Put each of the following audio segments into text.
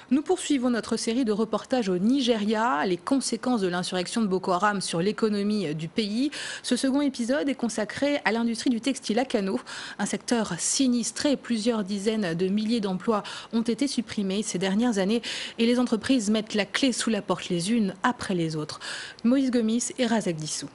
Nous poursuivons notre série de reportages au Nigeria, les conséquences de l'insurrection de Boko Haram sur l'économie du pays. Ce second épisode est consacré à l'industrie du textile à Kano, un secteur sinistré. Plusieurs dizaines de milliers d'emplois ont été supprimés ces dernières années et les entreprises mettent la clé sous la porte les unes après les autres. Moïse Gomis et Razak Dissou.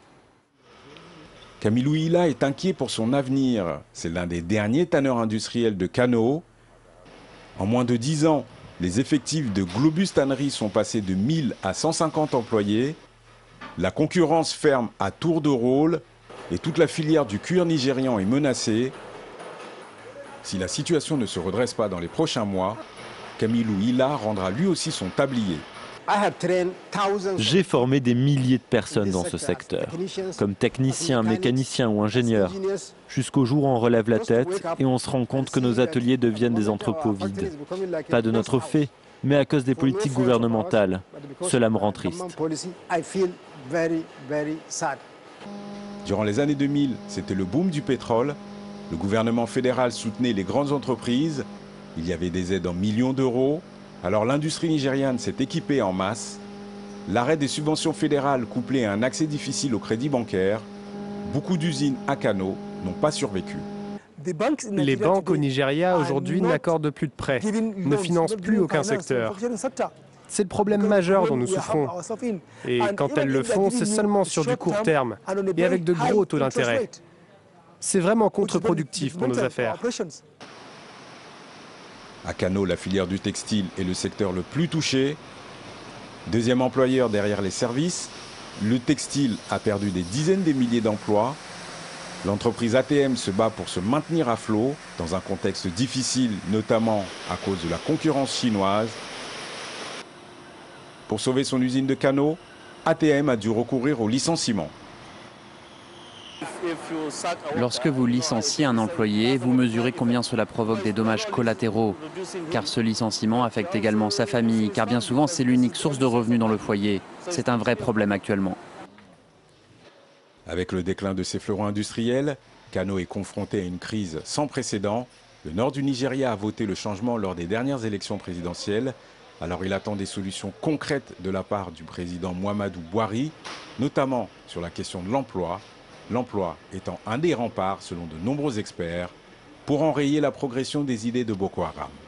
Camilou Ila est inquiet pour son avenir. C'est l'un des derniers tanneurs industriels de Kano. En moins de 10 ans, les effectifs de Globus Tannerie sont passés de 1000 à 150 employés. La concurrence ferme à tour de rôle et toute la filière du cuir nigérian est menacée. Si la situation ne se redresse pas dans les prochains mois, Camilou Ila rendra lui aussi son tablier. J'ai formé des milliers de personnes dans ce secteur, comme techniciens, mécaniciens ou ingénieurs, jusqu'au jour où on relève la tête et on se rend compte que nos ateliers deviennent des entrepôts vides. Pas de notre fait, mais à cause des politiques gouvernementales. Cela me rend triste. Durant les années 2000, c'était le boom du pétrole. Le gouvernement fédéral soutenait les grandes entreprises. Il y avait des aides en millions d'euros. Alors l'industrie nigériane s'est équipée en masse. L'arrêt des subventions fédérales couplé à un accès difficile au crédit bancaire, beaucoup d'usines à Kano n'ont pas survécu. Les banques au Nigeria aujourd'hui n'accordent plus de prêts, ne financent plus aucun secteur. C'est le problème majeur dont nous souffrons. Et quand elles le font, c'est seulement sur du court terme et avec de gros taux d'intérêt. C'est vraiment contre-productif pour nos affaires. À Kano, la filière du textile est le secteur le plus touché. Deuxième employeur derrière les services, le textile a perdu des dizaines de milliers d'emplois. L'entreprise ATM se bat pour se maintenir à flot dans un contexte difficile, notamment à cause de la concurrence chinoise. Pour sauver son usine de Kano, ATM a dû recourir au licenciement. Lorsque vous licenciez un employé, vous mesurez combien cela provoque des dommages collatéraux. Car ce licenciement affecte également sa famille, car bien souvent c'est l'unique source de revenus dans le foyer. C'est un vrai problème actuellement. Avec le déclin de ses fleurons industriels, Kano est confronté à une crise sans précédent. Le nord du Nigeria a voté le changement lors des dernières élections présidentielles. Alors il attend des solutions concrètes de la part du président Muhammadu Buhari, notamment sur la question de l'emploi. L'emploi étant un des remparts, selon de nombreux experts, pour enrayer la progression des idées de Boko Haram.